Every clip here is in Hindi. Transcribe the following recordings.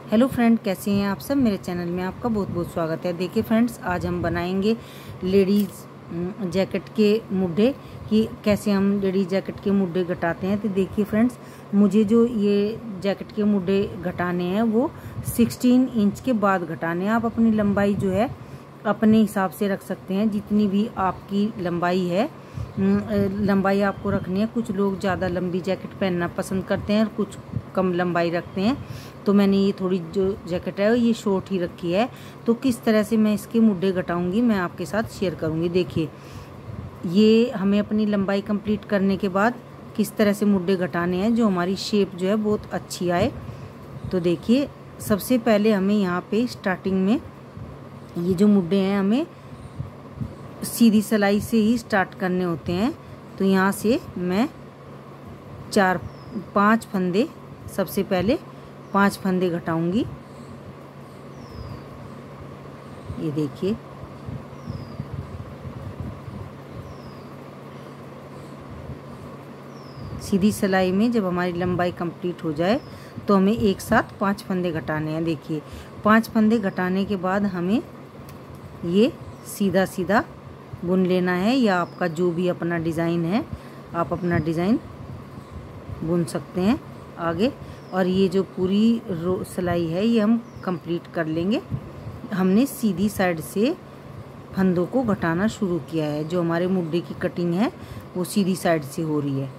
हेलो फ्रेंड, कैसे हैं आप सब। मेरे चैनल में आपका बहुत बहुत स्वागत है। देखिए फ्रेंड्स, आज हम बनाएंगे लेडीज़ जैकेट के मुड्ढे कि कैसे हम लेडीज़ जैकेट के मुड्ढे घटाते हैं। तो देखिए फ्रेंड्स, मुझे जो ये जैकेट के मुड्ढे घटाने हैं वो 16 इंच के बाद घटाने हैं। आप अपनी लंबाई जो है अपने हिसाब से रख सकते हैं, जितनी भी आपकी लंबाई है लंबाई आपको रखनी है। कुछ लोग ज़्यादा लंबी जैकेट पहनना पसंद करते हैं और कुछ कम लंबाई रखते हैं। तो मैंने ये थोड़ी जो जैकेट है ये शॉर्ट ही रखी है। तो किस तरह से मैं इसके मुड्ढे घटाऊंगी मैं आपके साथ शेयर करूंगी। देखिए, ये हमें अपनी लंबाई कंप्लीट करने के बाद किस तरह से मुड्ढे घटाने हैं जो हमारी शेप जो है बहुत अच्छी आए। तो देखिए, सबसे पहले हमें यहाँ पे स्टार्टिंग में ये जो मुड्ढे हैं हमें सीधी सिलाई से ही स्टार्ट करने होते हैं। तो यहाँ से मैं 4-5 फंदे, सबसे पहले 5 फंदे घटाऊंगी। ये देखिए, सीधी सिलाई में जब हमारी लंबाई कंप्लीट हो जाए तो हमें एक साथ 5 फंदे घटाने हैं। देखिए, 5 फंदे घटाने के बाद हमें ये सीधा सीधा बुन लेना है, या आपका जो भी अपना डिज़ाइन है आप अपना डिज़ाइन बुन सकते हैं आगे। और ये जो पूरी रो सिलाई है ये हम कंप्लीट कर लेंगे। हमने सीधी साइड से फंदों को घटाना शुरू किया है। जो हमारे मुड्ढे की कटिंग है वो सीधी साइड से हो रही है।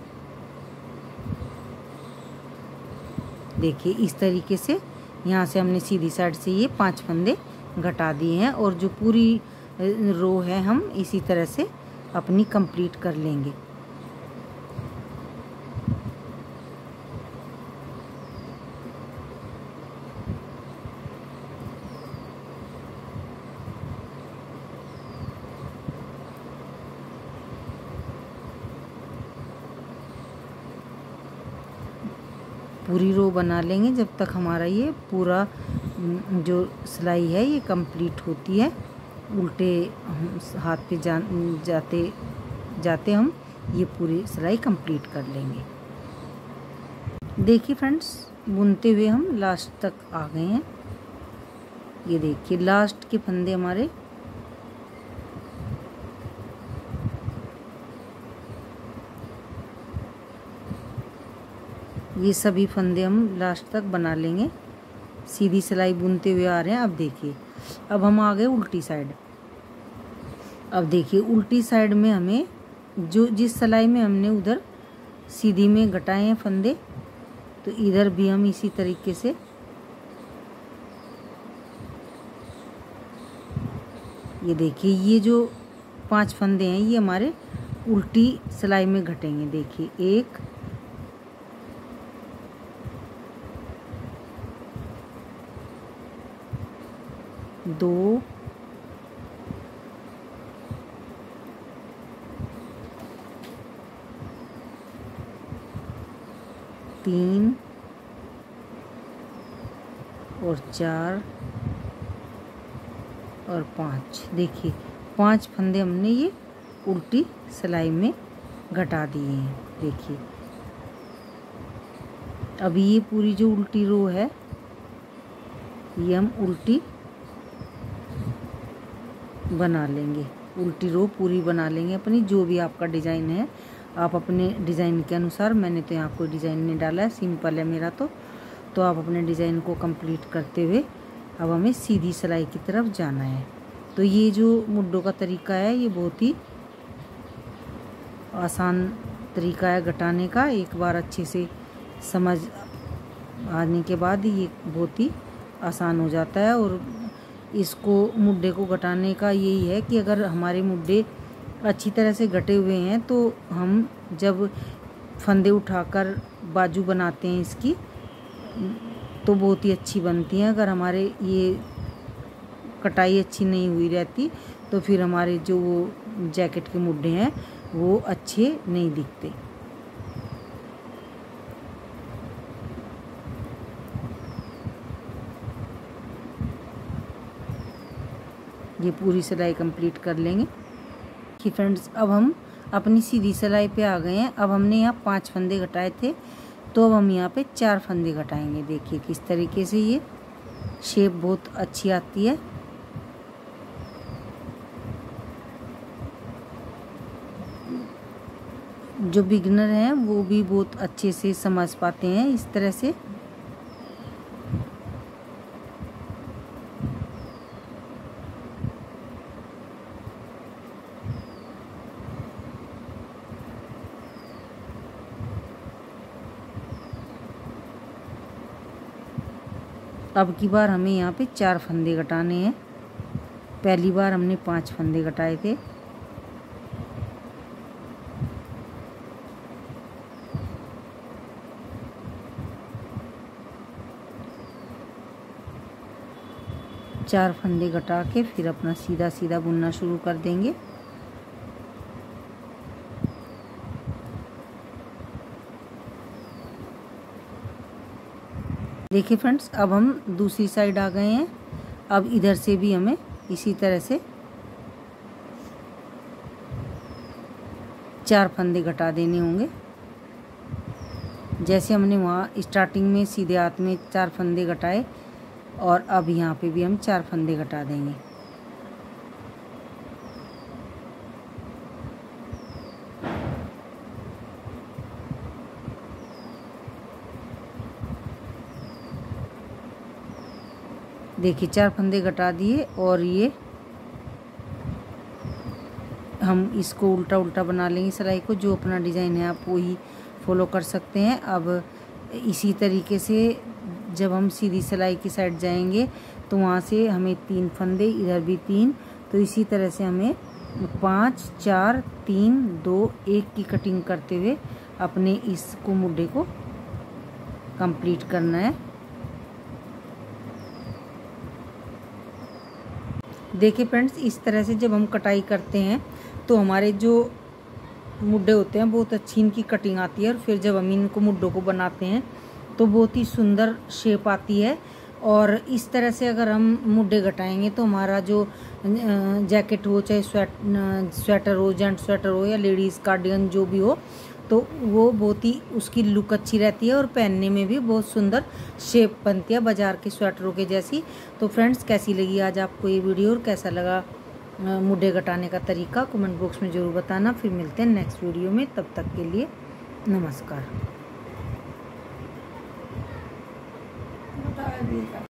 देखिए, इस तरीके से यहाँ से हमने सीधी साइड से ये 5 फंदे घटा दिए हैं और जो पूरी रो है हम इसी तरह से अपनी कंप्लीट कर लेंगे। पूरी रो बना लेंगे जब तक हमारा ये पूरा जो सिलाई है ये कंप्लीट होती है। उल्टे हाथ पे जाते जाते हम ये पूरी सिलाई कंप्लीट कर लेंगे। देखिए फ्रेंड्स, बुनते हुए हम लास्ट तक आ गए हैं। ये देखिए, लास्ट के फंदे हमारे ये सभी फंदे हम लास्ट तक बना लेंगे। सीधी सिलाई बुनते हुए आ रहे हैं। अब देखिए, अब हम आ गए उल्टी साइड। अब देखिए, उल्टी साइड में हमें जो जिस सिलाई में हमने उधर सीधी में घटाए हैं फंदे, तो इधर भी हम इसी तरीके से ये देखिए, ये जो 5 फंदे हैं ये हमारे उल्टी सिलाई में घटेंगे। देखिए, 1 2 3 और 4 और 5। देखिए, 5 फंदे हमने ये उल्टी सिलाई में घटा दिए हैं। देखिए, अभी ये पूरी जो उल्टी रो है ये हम उल्टी बना लेंगे। उल्टी रो पूरी बना लेंगे अपनी। जो भी आपका डिज़ाइन है आप अपने डिज़ाइन के अनुसार, मैंने तो यहाँ कोई डिज़ाइन नहीं डाला है, सिंपल है मेरा तो आप अपने डिज़ाइन को कंप्लीट करते हुए अब हमें सीधी सिलाई की तरफ जाना है। तो ये जो मुड्ढों का तरीका है ये बहुत ही आसान तरीका है घटाने का। एक बार अच्छे से समझ आने के बाद ये बहुत ही आसान हो जाता है। और इसको मुड्ढे को घटाने का यही है कि अगर हमारे मुड्ढे अच्छी तरह से घटे हुए हैं तो हम जब फंदे उठाकर बाजू बनाते हैं इसकी तो बहुत ही अच्छी बनती हैं। अगर हमारे ये कटाई अच्छी नहीं हुई रहती तो फिर हमारे जो वो जैकेट के मुड्ढे हैं वो अच्छे नहीं दिखते। ये पूरी सिलाई कंप्लीट कर लेंगे कि फ्रेंड्स, अब हम अपनी सीधी सिलाई पे आ गए हैं। अब हमने यहाँ 5 फंदे घटाए थे तो अब हम यहाँ पे 4 फंदे घटाएंगे। देखिए किस तरीके से ये शेप बहुत अच्छी आती है। जो बिगिनर हैं वो भी बहुत अच्छे से समझ पाते हैं इस तरह से। अब की बार हमें यहाँ पे 4 फंदे घटाने हैं। पहली बार हमने 5 फंदे घटाए थे। चार फंदे घटा के फिर अपना सीधा सीधा बुनना शुरू कर देंगे। देखिए फ्रेंड्स, अब हम दूसरी साइड आ गए हैं। अब इधर से भी हमें इसी तरह से 4 फंदे घटा देने होंगे। जैसे हमने वहाँ स्टार्टिंग में सीधे हाथ में 4 फंदे घटाए, और अब यहाँ पे भी हम 4 फंदे घटा देंगे। देखिए 4 फंदे घटा दिए, और ये हम इसको उल्टा उल्टा बना लेंगे सिलाई को। जो अपना डिज़ाइन है आप वही फॉलो कर सकते हैं। अब इसी तरीके से जब हम सीधी सिलाई की साइड जाएंगे तो वहाँ से हमें 3 फंदे, इधर भी 3, तो इसी तरह से हमें 5 4 3 2 1 की कटिंग करते हुए अपने इसको मुड्ढे को कंप्लीट करना है। देखिए फ्रेंड्स, इस तरह से जब हम कटाई करते हैं तो हमारे जो मुड्ढे होते हैं बहुत अच्छी इनकी कटिंग आती है, और फिर जब हम इनको मुड्ढों को बनाते हैं तो बहुत ही सुंदर शेप आती है। और इस तरह से अगर हम मुड्ढे घटाएंगे तो हमारा जो जैकेट हो, चाहे स्वेटर हो, जेंट्स स्वेटर हो या लेडीज़ कार्डिगन जो भी हो, तो वो बहुत ही उसकी लुक अच्छी रहती है और पहनने में भी बहुत सुंदर शेप बनती है बाज़ार के स्वेटरों के जैसी। तो फ्रेंड्स, कैसी लगी आज आपको ये वीडियो और कैसा लगा मुड्ढे घटाने का तरीका, कमेंट बॉक्स में ज़रूर बताना। फिर मिलते हैं नेक्स्ट वीडियो में, तब तक के लिए नमस्कार।